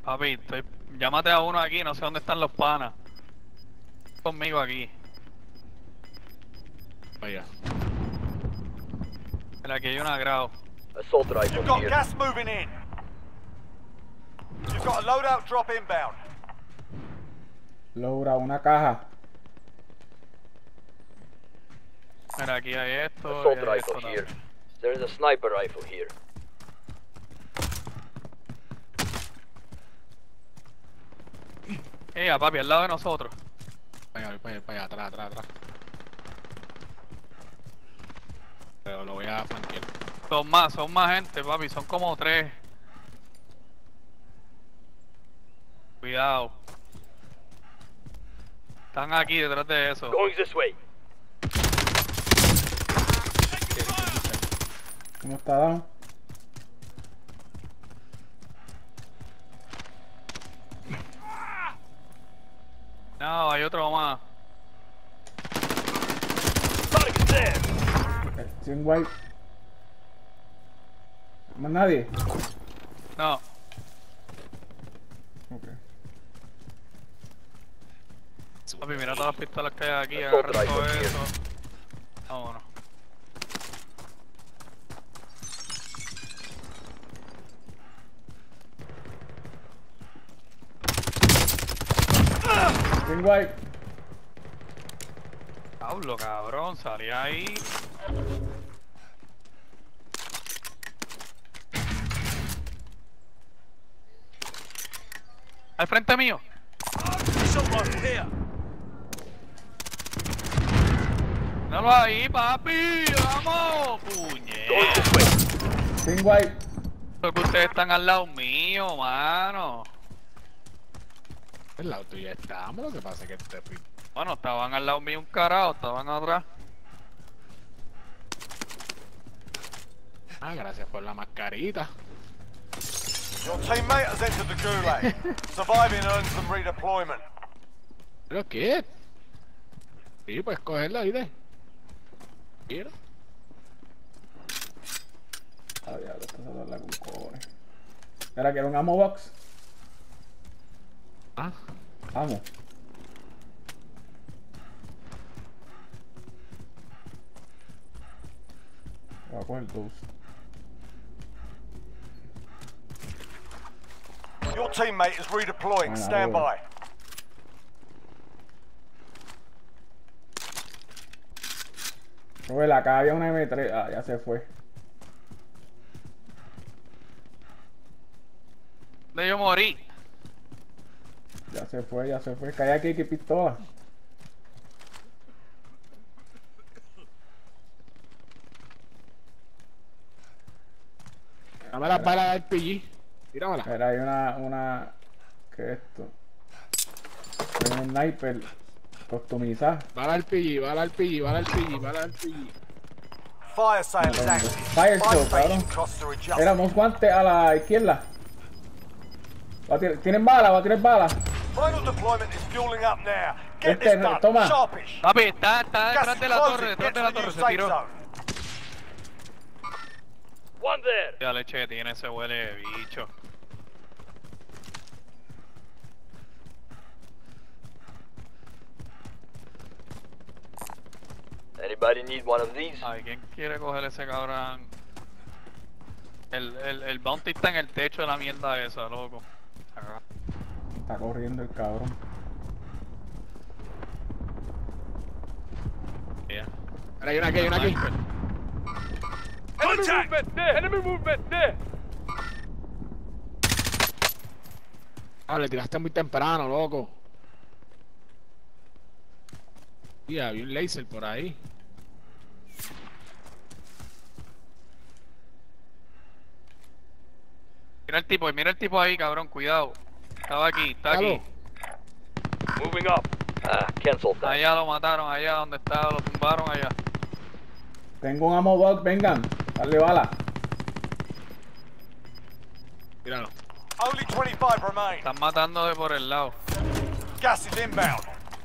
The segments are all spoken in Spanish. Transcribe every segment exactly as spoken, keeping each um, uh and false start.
Papi, estoy... llámate a uno aquí, no sé dónde están los panas. Conmigo aquí. Vaya. Mira, aquí hay un agrado. Assault rifle You've got here. gas moving in. You've got a loadout drop inbound. Logra una caja. Mira, aquí hay esto. y Assault hay esto rifle here. también. There's a sniper rifle here. Eh, a papi, al lado de nosotros. Vaya, voy para allá, para allá, atrás, atrás, atrás. Pero lo voy a flanquear. Son más, son más gente, papi, son como tres. Cuidado. Están aquí detrás de eso. Going this way. ¿Cómo está down? No, hay otro más. Target there. Sin wipe. ¿Más nadie? No. Ok. Papi, mira todas las pistolas que hay aquí, Assault agarra todo rifle here. eso. Vámonos. Sin wipe. Pablo, cabrón, salí ahí. Al frente mío. Míralo ahí, papi. Vamos, Going puñet. this way. Sin wipe. Porque ustedes están al lado mío, mano. El lado tuyo estamos, lo que pasa es que este pi- Bueno, estaban al lado mío un carajo, estaban atrás. Ah, gracias por la mascarita. Your teammate has entered the gulag. Surviving earns them redeployment. ¿Pero qué? Sí, pues cogerla, ¿viste? Quiero. Ah, diablo, esto se habla con cojones. Era que era un ammo box. Ah, Vamos. Voy a coger dos. Your teammate is redeploying. Buena, Stand buena. by. Joder, acá había una M tres. Ah, ya se fue. De yo morí. Ya se fue, ya se fue. Cae aquí, que pistola. dame las balas del P G. Tíramela. Mira, hay una, una... ¿Qué es esto? Hay un sniper customizada. Bala al P G, bala al P G, bala al P G, bala al P G. Fire sale is active. Fire Fire show, station cabrón. costs are adjusted. Éramos guantes a la izquierda. Va a tirar- ¿Tienen bala? ¿Va a tirar bala? Final deployment is fueling up now. Get Este, this done. toma. Sharpish. Papi, está, está Gas detrás is de la closing. torre, Get detrás de to la the new torre, se safe tiró. zone. One there. Ya leche que tiene ese huele de bicho. Anybody need one of these? Ay, ¿quién quiere coger ese cabrón? El, el, el bounty está en el techo de la mierda esa, loco. Acá. Está corriendo el cabrón. Yeah. Ahora hay una aquí, hay una aquí. Enemy movement there. Enemy movement there. Ah, le tiraste muy temprano, loco. Y había un laser por ahí. Mira el tipo, mira el tipo ahí, cabrón, cuidado. Estaba aquí, está aquí. Moving up. Ah, cancel that. Allá lo mataron, allá donde estaba, lo tumbaron allá. Tengo un ammo box, vengan. Dale bala. Míralo. Only twenty-five remain. Están matando de por el lado. Gas is inbound.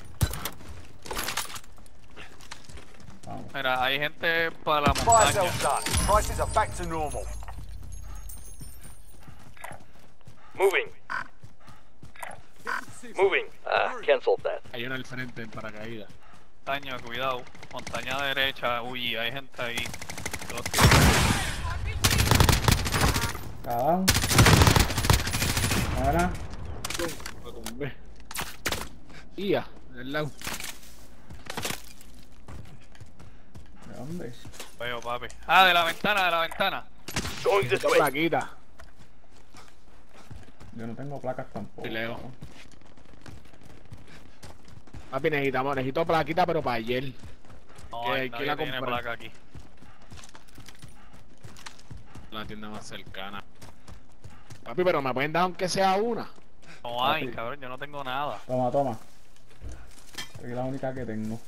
Vamos. Mira, hay gente para la Fire montaña. sale's done. Prices are back to normal. Moving. Moving. Ah, canceled that. Hay uno al frente en paracaídas. Montaña, cuidado. Montaña derecha. Uy, hay gente ahí. Dos tiros. Cabrón. Ahora. Lo tumbé. Ia, del lado. ¿De dónde? Veo, papi. Ah, de la ventana, de la ventana. Going this Necesito way. plaquita. Yo no tengo placas tampoco. Sí, Leo. cabrón. Papi, necesitamos, necesito plaquita, pero para ayer. No, Que- hay que nadie la tiene compré. placa aquí. La tienda más cercana. Papi, pero me pueden dar aunque sea una. No hay, Papi. cabrón, yo no tengo nada. Toma, toma. Es la única que tengo.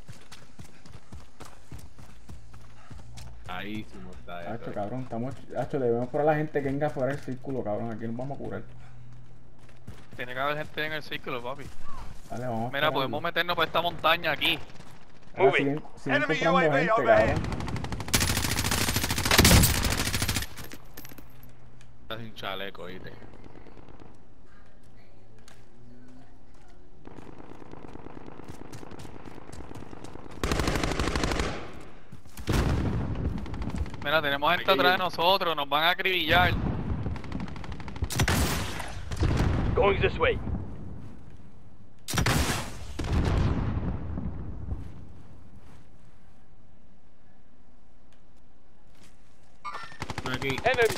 Ahí sí me está Hacho, cabrón, estamos. Hacho, debemos por a la gente que venga fuera del círculo, cabrón. Aquí nos vamos a curar. Tiene que haber gente en el círculo, papi. Dale, vamos. Mira, podemos meternos por esta montaña aquí. Ahora siguen, siguen Enemy comprando U A V gente, overhead. cabrón. Está sin chaleco, ¿viste? Mira, tenemos gente atrás de nosotros, nos van a acribillar. Going this way. Aquí. Enemy.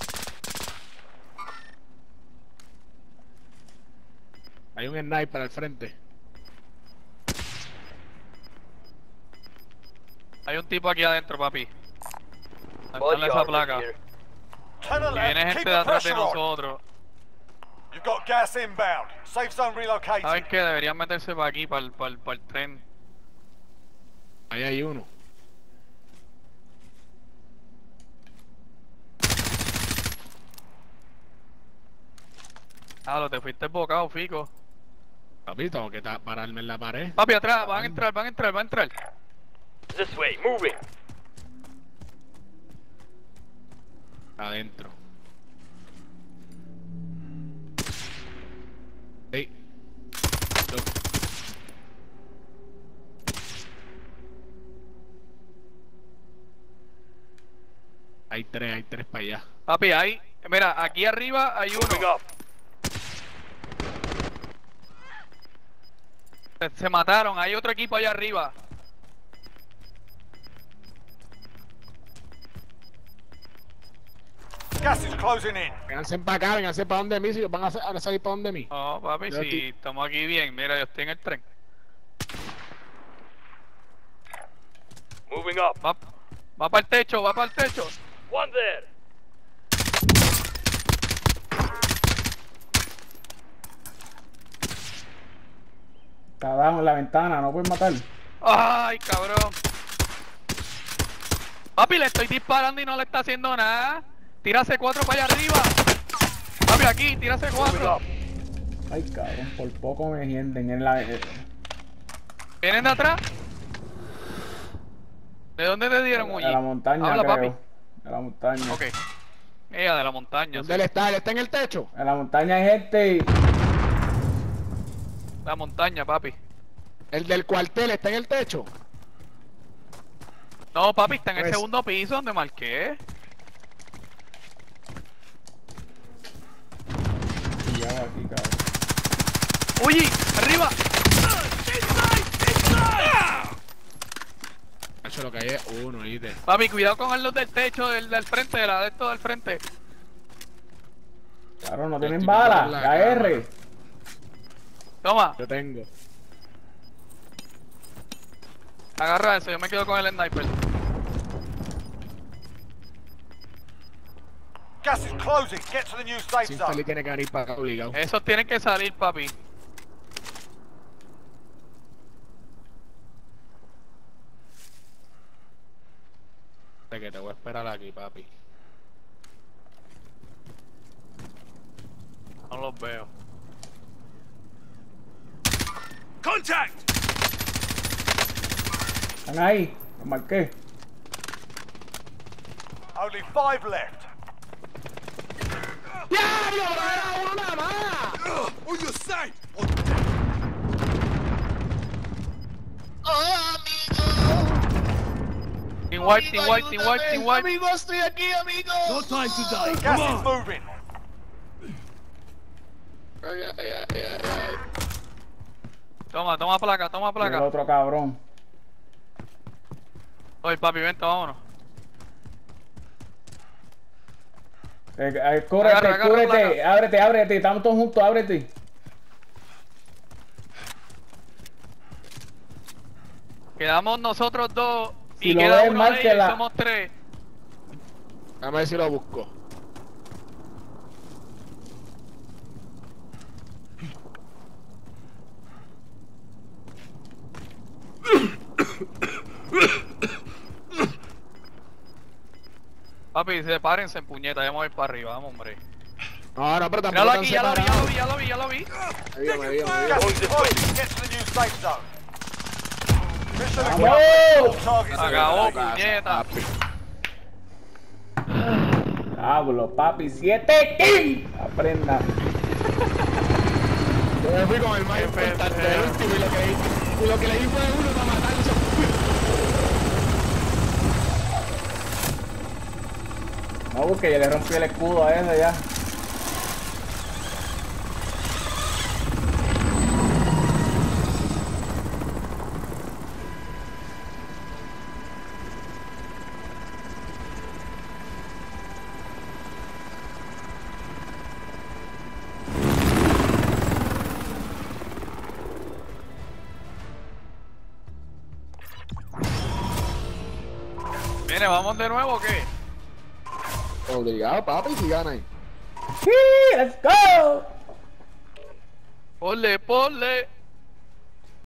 Hay un sniper al frente. Hay un tipo aquí adentro, papi. Body Dale esa armor placa. here. Ten Y viene left. gente Keep de the atrás de pressure on. nosotros. You've got gas inbound. Safe zone relocated. ¿Saben qué? Deberían meterse para aquí, para el, para el, para el tren. Ahí hay uno. Ah, lo te fuiste bocado, fico. Papi, tengo que ta- pararme en la pared. Papi, atrás, van a entrar, van a entrar, van a entrar. This way. Moving. Adentro. Ey. Dos. Hay tres, hay tres para allá. Papi, ahí, mira, aquí arriba hay Moving uno. up. Se, se mataron, hay otro equipo allá arriba. Gas is closing in. Vénganse para acá, vénganse para donde mí, si van a, sa- a salir para donde mí. No, papi, Yo si aquí- estamos aquí bien. Mira, yo estoy en el tren. Moving up. Va, va para el techo, va para el techo. One there. Está abajo en la ventana, no puedes matar. Ay, cabrón. Papi, le estoy disparando y no le está haciendo nada. Tírase cuatro para allá arriba. Papi, aquí, tírase Moving cuatro. up. Ay, cabrón, por poco me hienden en la. eh, ¿Vienen de atrás? ¿De dónde te dieron, de Uyi? la montaña, Habla, creo. papi. De la montaña. Ok. Ella de la montaña. ¿Dónde sí. él está? ¿Él está en el techo? En la montaña hay gente. La montaña, papi. ¿El del cuartel está en el techo? No, papi, está en el Pues- segundo piso donde marqué. Y ya aquí, cabrón. Uy, arriba. Hacho, lo que hay es uno, ¿viste? Papi, cuidado con los del techo, del, del frente, de la de esto del frente. Claro, no tienen Estoy mirando balas. la La R. Toma, Yo tengo. agarra eso, yo me quedo con el sniper. Gas is closing. Get to the new safe Sin zone. salir tiene que venir para acá obligado. Esos tienen que salir, papi. De que te voy a esperar aquí, papi. No los veo. Están ahí. Los marqué. Only five left. ¡Diablo! ¡Era uno nada más! On your side! wipe, team wipe, team wipe, team wipe. Amigo, estoy aquí, amigo. No time to die. Gas Come is on. moving. Ay, ay, ay, ay, ay. Toma, toma placa, toma El placa. otro cabrón. Oye, papi, vente, vámonos. Eh, eh, cúbrete, Agarra, agarra cúbrete, placa. ábrete, ábrete, estamos todos juntos, ábrete. Quedamos nosotros dos Si y lo queda ves, uno de ellos y márquela. somos tres. Déjame ver si lo busco. Papi, sepárense en puñeta, vamos a ir para arriba, vamos, hombre. No, no, pero tampoco Míralo tan aquí, ya lo vi, ya lo separado. vi, ya lo vi, ya lo vi. Me dio, me dio, me dio. Gas is deployed. Get to the new safe zone. Mission Vamos. accomplished. All targets Acabó, eliminated. puñeta. Papi. Hablo, papi, siete kills. Aprenda. Yo me fui con el más Qué importante pendejo. el último y lo que le di, y lo que le di fue uno para matarlo. No, porque ya le rompí el escudo a ese ya. Mire, ¿vamos de nuevo o qué? Obligado, papi, si ganan. ¡Sí! ¡Let's go! Ponle, ponle.